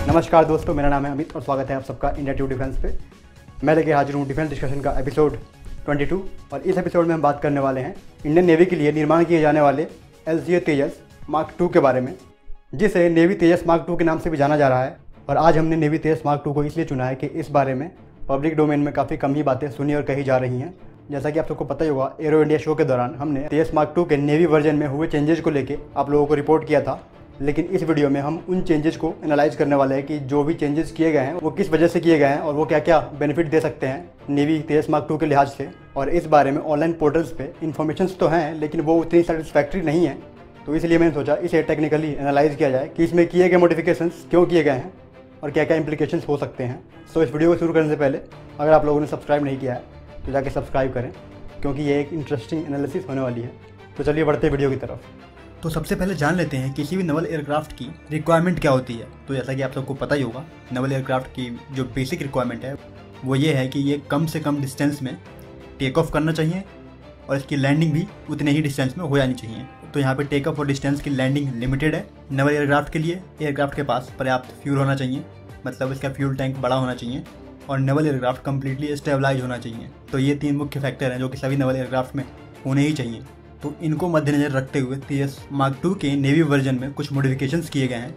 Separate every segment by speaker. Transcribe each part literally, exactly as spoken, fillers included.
Speaker 1: नमस्कार दोस्तों, मेरा नाम है अमित और स्वागत है आप सबका इंडिया टू डिफेंस पे। मैं लेके हाजिर हूँ डिफेंस डिस्कशन का एपिसोड बाईस और इस एपिसोड में हम बात करने वाले हैं इंडियन नेवी के लिए निर्माण किए जाने वाले L C A Tejas mark two के बारे में, जिसे नेवी तेजस मार्क टू के नाम से भी जाना जा रहा है। और आज हमने नेवी तेजस मार्क टू को इसलिए चुना है कि इस बारे में पब्लिक डोमेन में काफ़ी कम ही बातें सुनी और कही जा रही हैं। जैसा कि आप सबको पता ही होगा, एरो इंडिया शो के दौरान हमने तेजस मार्क टू के नेवी वर्जन में हुए चेंजेस को लेके आप लोगों को रिपोर्ट किया था। लेकिन इस वीडियो में हम उन चेंजेस को एनालाइज करने वाले हैं कि जो भी चेंजेस किए गए हैं वो किस वजह से किए गए हैं और वो क्या क्या बेनिफिट दे सकते हैं नेवी तेजस मार्क टू के लिहाज से। और इस बारे में ऑनलाइन पोर्टल्स पे इन्फॉर्मेशन तो हैं, लेकिन वो उतनी सेटिस्फैक्ट्री नहीं है। तो इसलिए मैंने सोचा इसे टेक्निकली एनालाइज किया जाए कि इसमें किए गए मॉडिफिकेशंस क्यों किए गए हैं और क्या क्या इंप्लीकेशंस हो सकते हैं। सो इस वीडियो को शुरू करने से पहले अगर आप लोगों ने सब्सक्राइब नहीं किया है तो जाके सब्सक्राइब करें, क्योंकि ये एक इंटरेस्टिंग एनालिसिस होने वाली है। तो चलिए बढ़ते वीडियो की तरफ।
Speaker 2: तो सबसे पहले जान लेते हैं किसी भी नवल एयरक्राफ्ट की रिक्वायरमेंट क्या होती है। तो जैसा कि आप सबको पता ही होगा, नवल एयरक्राफ्ट की जो बेसिक रिक्वायरमेंट है वो ये है कि ये कम से कम डिस्टेंस में टेक ऑफ करना चाहिए और इसकी लैंडिंग भी उतने ही डिस्टेंस में हो जानी चाहिए। तो यहाँ पे टेक ऑफ और डिस्टेंस की लैंडिंग लिमिटेड है नवल एयरक्राफ्ट के लिए। एयरक्राफ्ट के पास पर्याप्त फ्यूल होना चाहिए, मतलब इसका फ्यूल टैंक बड़ा होना चाहिए, और नवल एयरक्राफ्ट कम्प्लीटली स्टेबलाइज होना चाहिए। तो ये तीन मुख्य फैक्टर हैं जो कि सभी नवल एयरक्राफ्ट में होने ही चाहिए। तो इनको मद्देनजर रखते हुए तेजस मार्क टू के नेवी वर्जन में कुछ मॉडिफिकेशंस किए गए हैं।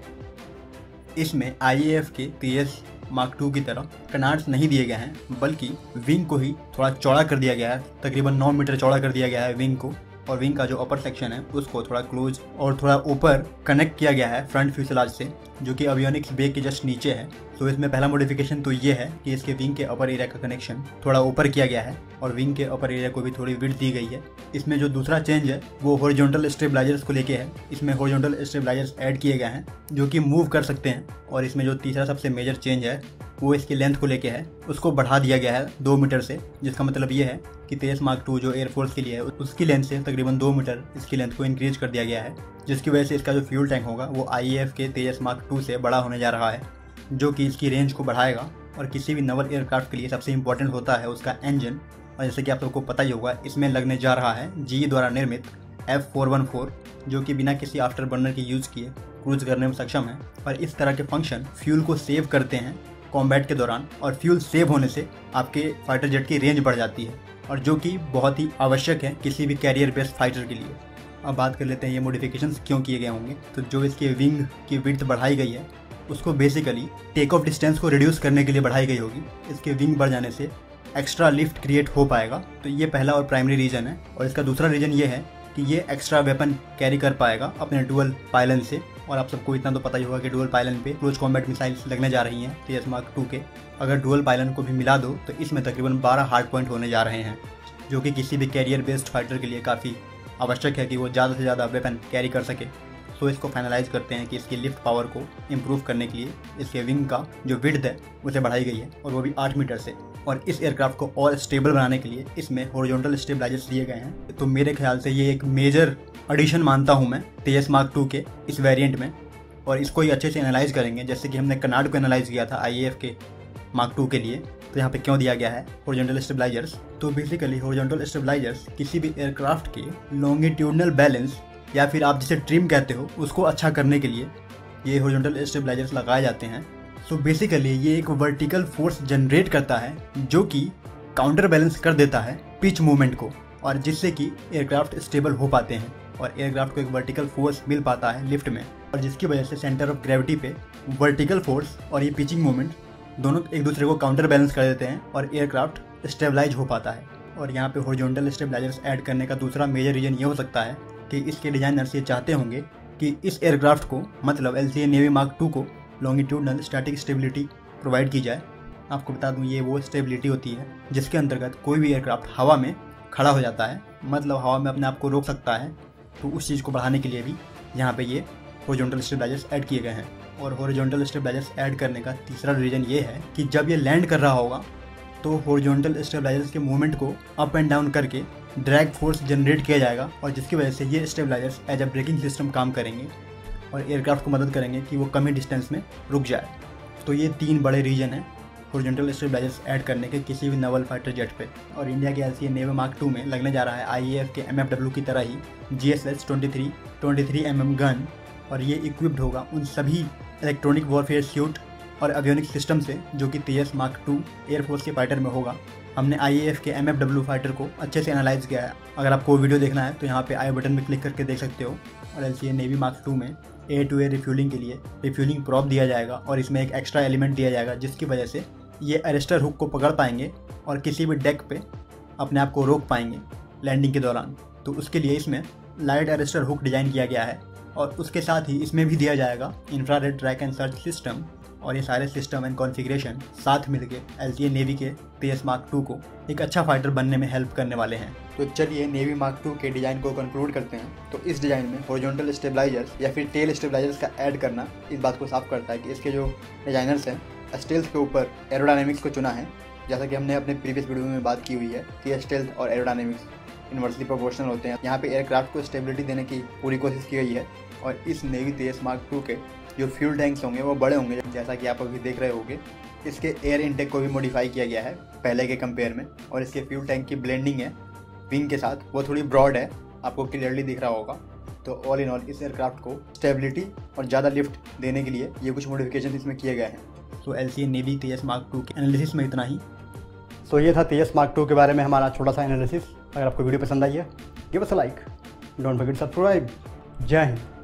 Speaker 2: इसमें आई ए एफ के तेजस मार्क टू की तरह कनार्ड्स नहीं दिए गए हैं, बल्कि विंग को ही थोड़ा चौड़ा कर दिया गया है। तकरीबन नौ मीटर चौड़ा कर दिया गया है विंग को, और विंग का जो अपर सेक्शन है उसको थोड़ा क्लोज और थोड़ा ऊपर कनेक्ट किया गया है फ्रंट फ्यूसेलाज से, जो कि एवियोनिक्स बे के जस्ट नीचे है। तो इसमें पहला मॉडिफिकेशन तो ये है कि इसके विंग के अपर एरिया का कनेक्शन थोड़ा ऊपर किया गया है और विंग के अपर एरिया को भी थोड़ी विड्थ दी गई है। इसमें जो दूसरा चेंज है वो हॉरिजॉन्टल स्टेबलाइजर्स को लेके है। इसमें हॉरिजॉन्टल स्टेबलाइजर्स ऐड किए गए हैं जो कि मूव कर सकते हैं। और इसमें जो तीसरा सबसे मेजर चेंज है वो इसकी लेंथ को लेके है, उसको बढ़ा दिया गया है दो मीटर से, जिसका मतलब ये है कि तेजस मार्क टू जो एयरफोर्स के लिए है उसकी लेंथ से तकरीबन दो मीटर इसकी लेंथ को इंक्रीज कर दिया गया है, जिसकी वजह से इसका जो फ्यूल टैंक होगा वो आई ए एफ के तेजस मार्क टू से बड़ा होने जा रहा है, जो कि इसकी रेंज को बढ़ाएगा। और किसी भी नवल एयरक्राफ्ट के लिए सबसे इंपॉर्टेंट होता है उसका इंजन, और जैसे कि आप सबको पता ही होगा इसमें लगने जा रहा है जी द्वारा निर्मित एफ फोर वन फोर, जो कि बिना किसी आफ्टर बर्नर के यूज़ किए क्रूज करने में सक्षम है। और इस तरह के फंक्शन फ्यूल को सेव करते हैं कॉम्बैट के दौरान, और फ्यूल सेव होने से आपके फाइटर जेट की रेंज बढ़ जाती है, और जो कि बहुत ही आवश्यक है किसी भी कैरियर बेस्ड फाइटर के लिए। अब बात कर लेते हैं ये मॉडिफिकेशंस क्यों किए गए होंगे। तो जो इसके विंग की विड्थ बढ़ाई गई है उसको बेसिकली टेक ऑफ डिस्टेंस को रिड्यूस करने के लिए बढ़ाई गई होगी। इसके विंग बढ़ जाने से एक्स्ट्रा लिफ्ट क्रिएट हो पाएगा, तो ये पहला और प्राइमरी रीज़न है। और इसका दूसरा रीज़न ये है कि ये एक्स्ट्रा वेपन कैरी कर पाएगा अपने डुअल पायलन से। और आप सबको इतना तो पता ही होगा कि डुअल पायलन पे क्लोज कॉम्बैट मिसाइल्स लगने जा रही हैं तेजस मार्क टू के। अगर डुअल पायलन को भी मिला दो तो इसमें तकरीबन बारह हार्ड पॉइंट होने जा रहे हैं, जो कि किसी भी कैरियर बेस्ड फाइटर के लिए काफ़ी आवश्यक है कि वो ज़्यादा से ज़्यादा वेपन कैरी कर सके। तो इसको फाइनलाइज करते हैं कि इसकी लिफ्ट पावर को इम्प्रूव करने के लिए इसके विंग का जो विड्थ है उसे बढ़ाई गई है, और वो भी आठ मीटर से। और इस एयरक्राफ्ट को और स्टेबल बनाने के लिए इसमें हॉरिजॉन्टल स्टेबलाइजर्स दिए गए हैं। तो मेरे ख्याल से ये एक मेजर एडिशन मानता हूँ मैं तेजस मार्क टू के इस वेरिएंट में। और इसको ही अच्छे से एनालाइज करेंगे, जैसे कि हमने कनार्ड को एनालाइज किया था आई ए एफ के मार्क टू के लिए। तो यहाँ पे क्यों दिया गया है हॉरिजॉन्टल स्टेबलाइजर्स। तो बेसिकली हॉरिजॉन्टल स्टेबलाइजर्स किसी भी एयरक्राफ्ट के लॉन्गिट्यूडनल बैलेंस, या फिर आप जिसे ट्रिम कहते हो, उसको अच्छा करने के लिए ये हॉरिजॉन्टल स्टेबलाइजर्स लगाए जाते हैं। सो बेसिकली ये एक वर्टिकल फोर्स जनरेट करता है जो कि काउंटर बैलेंस कर देता है पिच मूवमेंट को, और जिससे कि एयरक्राफ्ट स्टेबल हो पाते हैं और एयरक्राफ्ट को एक वर्टिकल फोर्स मिल पाता है लिफ्ट में, और जिसकी वजह से सेंटर ऑफ ग्रेविटी पे वर्टिकल फोर्स और ये पिचिंग मूवमेंट दोनों एक दूसरे को काउंटर बैलेंस कर देते हैं और एयरक्राफ्ट स्टेबलाइज हो पाता है। और यहाँ पे हॉरिजॉन्टल स्टेबलाइजर्स ऐड करने का दूसरा मेजर रीजन ये हो सकता है कि इसके डिजाइनर्स ये चाहते होंगे कि इस एयरक्राफ्ट को, मतलब L C A navy mark two को लॉन्गिट्यूडनल स्टैटिक स्टेबिलिटी प्रोवाइड की जाए। आपको बता दूं, ये वो स्टेबिलिटी होती है जिसके अंतर्गत कोई भी एयरक्राफ्ट हवा में खड़ा हो जाता है, मतलब हवा में अपने आप को रोक सकता है। तो उस चीज़ को बढ़ाने के लिए भी यहाँ पे ये हॉरिजॉन्टल स्टेबलाइजर्स ऐड किए गए हैं। और हॉरिजॉन्टल स्टेबलाइजर्स ऐड करने का तीसरा रीजन ये है कि जब ये लैंड कर रहा होगा तो हॉरिजॉन्टल स्टेबलाइजर्स के मूवमेंट को अप एंड डाउन करके ड्रैग फोर्स जनरेट किया जाएगा, और जिसकी वजह से ये stabilisers as a braking system काम करेंगे और एयरक्राफ्ट को मदद करेंगे कि वो कम ही डिस्टेंस में रुक जाए। तो ये तीन बड़े रीजन हैं हॉरिजॉन्टल स्टेबलाइजर्स ऐड करने के किसी भी नवल फाइटर जेट पे। और इंडिया के L C A navy mark two में लगने जा रहा है आई ए एफ के एम एफ डब्ल्यू की तरह ही G S H twenty three M M gun, और ये इक्विप्ड होगा उन सभी इलेक्ट्रॉनिक वॉरफेयर सूट और एवियोनिक्स सिस्टम से, जो कि तेजस मार्क टू एयरफोर्स के फाइटर में होगा, हमने आई ए एफ के एम एफ डब्ल्यू फाइटर को अच्छे से एनालाइज किया है। अगर आपको वीडियो देखना है तो यहाँ पे आई बटन में क्लिक करके देख सकते हो। और L C A navy mark two में ए टू ए रिफ्यूलिंग के लिए रिफ्यूलिंग प्रॉप दिया जाएगा और इसमें एक एक्स्ट्रा एलिमेंट दिया जाएगा, जिसकी वजह से ये अरेस्टर हुक को पकड़ पाएंगे और किसी भी डेक पे अपने आप को रोक पाएंगे लैंडिंग के दौरान। तो उसके लिए इसमें लाइट अरेस्टर हुक डिजाइन किया गया है और उसके साथ ही इसमें भी दिया जाएगा infrared track and search system. और ये सारे सिस्टम एंड कॉन्फ़िगरेशन साथ मिलकर एल सी ए नेवी के तेजस मार्क टू को एक अच्छा फाइटर बनने में हेल्प करने वाले हैं। तो चलिए नेवी मार्क टू के डिज़ाइन को कंक्लूड करते हैं। तो इस डिज़ाइन में हॉरिजॉन्टल स्टेबलाइजर्स या फिर टेल स्टेबलाइजर्स का ऐड करना इस बात को साफ करता है कि इसके जो डिज़ाइनर्स हैं स्टेल्थ के ऊपर एरोडायनेमिक्स को चुना है। जैसा कि हमने अपने प्रीवियस वीडियो में बात की हुई है कि स्टेल्थ और एरोडायनेमिक्स इन्वर्सली प्रोपोर्शनल होते हैं। यहाँ पे एयरक्राफ्ट को स्टेबिलिटी देने की पूरी कोशिश की गई है। और इस नेवी तेजस मार्क टू के जो फ्यूल टैंक्स होंगे वो बड़े होंगे, जैसा कि आप अभी देख रहे होंगे। इसके एयर इनटेक को भी मॉडिफाई किया गया है पहले के कंपेयर में। और इसके फ्यूल टैंक की ब्लेंडिंग है विंग के साथ, वो थोड़ी ब्रॉड है, आपको क्लियरली दिख रहा होगा। तो ऑल इन ऑल इस एयरक्राफ्ट को स्टेबिलिटी और ज़्यादा लिफ्ट देने के लिए ये कुछ मॉडिफिकेशन इसमें किए गए हैं। तो L C A navy Tejas mark two के एनालिसिस में इतना ही।
Speaker 1: तो ये था तेजस मार्क टू के बारे में हमारा छोटा सा एनालिसिस। अगर आपको वीडियो पसंद आई है give us a like, don't forget subscribe. जय हिंद।